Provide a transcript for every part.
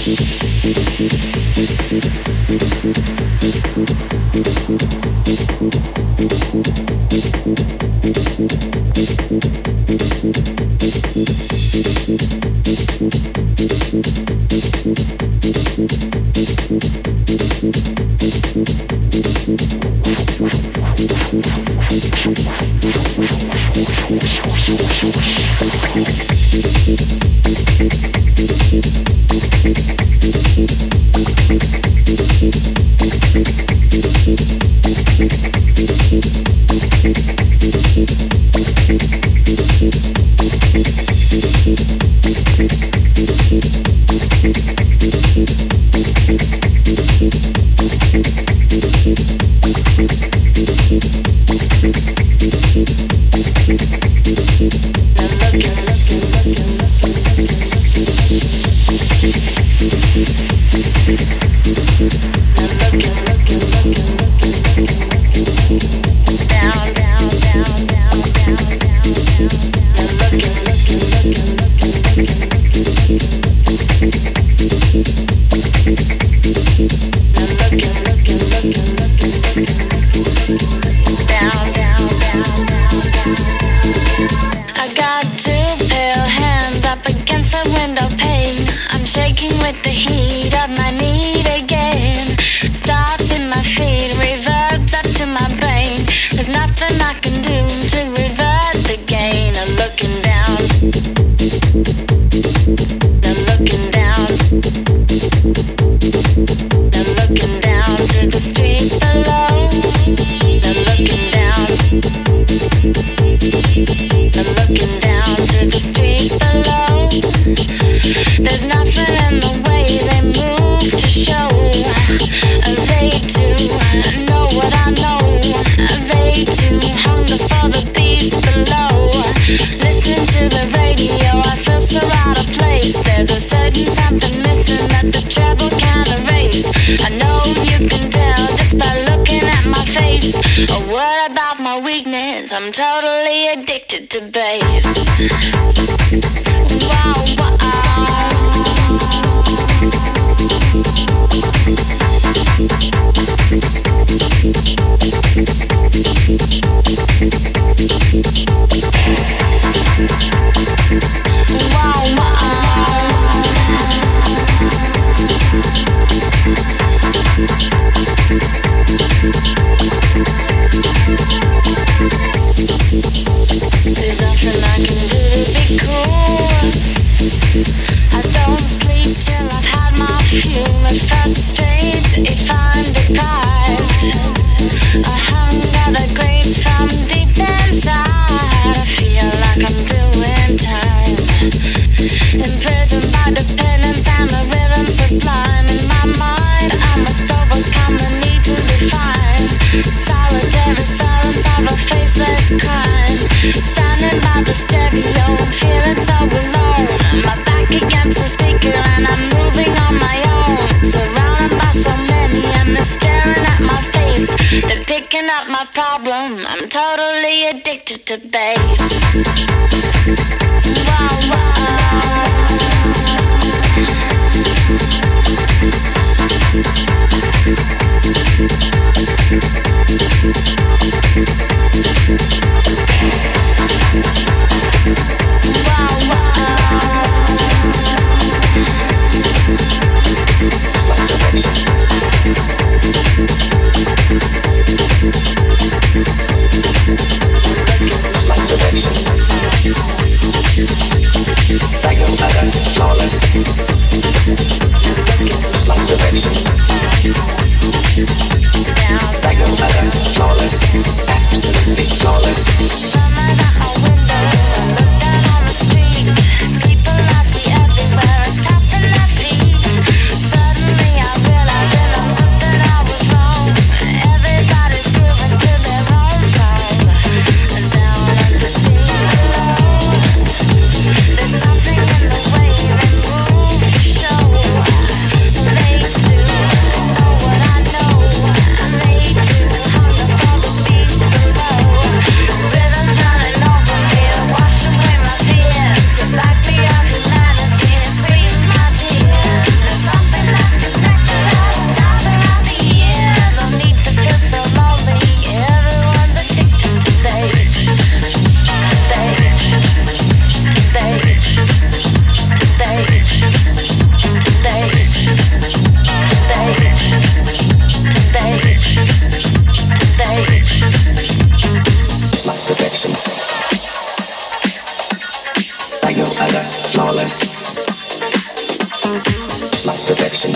I'm totally addicted to bass. Wow, wow. There's nothing I can do to be cool. I don't sleep till I've had my fuel. It frustrates if I'm deprived. I haven't gathered grapes from deep inside. I feel like I'm doing time, imprisoned by dependence and the rhythm sublime. In my mind I must overcome the need to define solitary silence of a faceless crime. Standing by the stereo and feeling so alone. My back against the speaker and I'm moving on my own. Surrounded by so many and they're staring at my face. They're picking up my problem. I'm totally addicted to bass. Wow, wow. Like no other, flawless. Slight direction. Like no other, flawless. Absolutely flawless. Someone at my window, I look down on the street. People I see everywhere, it's tapping their feet. Suddenly I realize that I'm something I was wrong. Everybody's moving to their own time. And down at the sea below, there's something in the way they move. flawless, like perfection.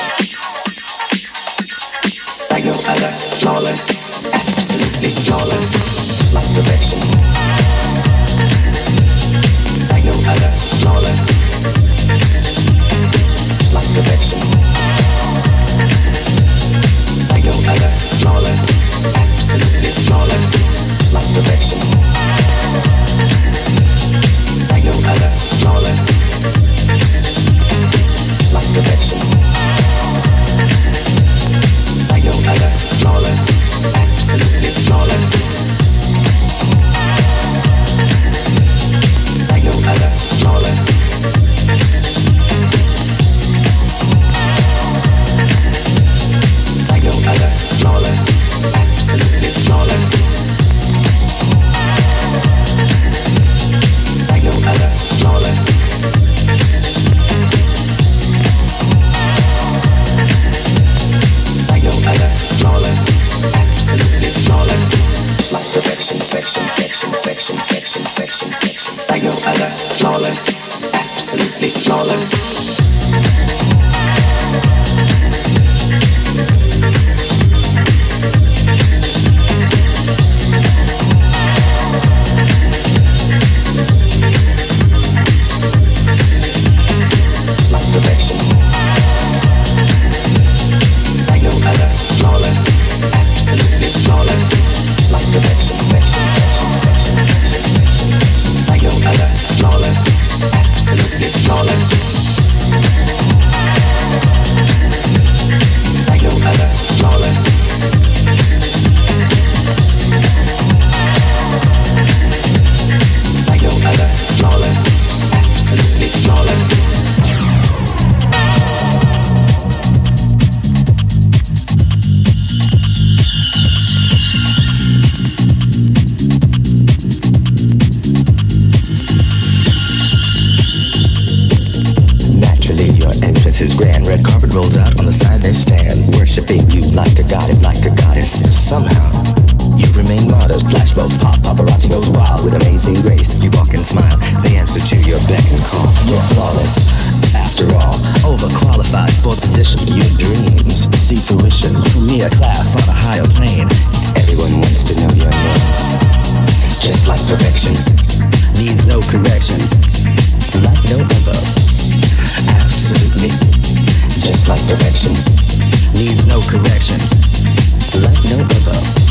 Like no other, flawless, absolutely flawless, like perfection. Like no other, flawless, like perfection. Like no other, flawless, absolutely flawless, like perfection. Like no other, flawless, like perfection. Like no other, flawless, absolutely flawless. Like no other, flawless. Like no other, flawless, absolutely flawless. Like no other, flawless. Like no other, flawless, absolutely flawless. Like perfection, perfection, perfection, perfection, perfection, perfection, perfection. Like no other, flawless, absolutely flawless. Needs no correction, like no other.